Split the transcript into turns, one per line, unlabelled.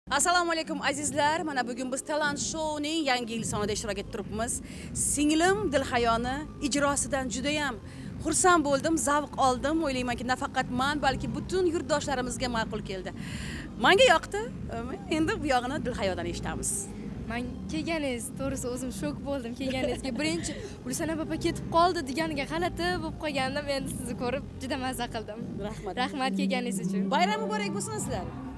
Assalomu alaykum azizlar. Mana bugun biz Talant Show'ning yangi yil sonida ishtirok etib turibmiz. Singlim Dilhayoni ijrosidan juda ham xursand bo'ldim, zavq oldim. O'ylaymanki, nafaqat men, balki butun yurtdoshlarimizga ma'qul keldi. Menga yoqdi. Endi bu yog'ini Dilhayodan eshitamiz.
Men kelganingiz, to'g'risi o'zim shok bo'ldim kelganingizga. Birinchi Gulsana opa ketib qoldi deganiga g'alati bo'lib qolgandim. Endi sizni ko'rib juda mazza qildim.
Rahmat.
Rahmat kelganingiz uchun.
Bayram muborak bo'lsin sizlar.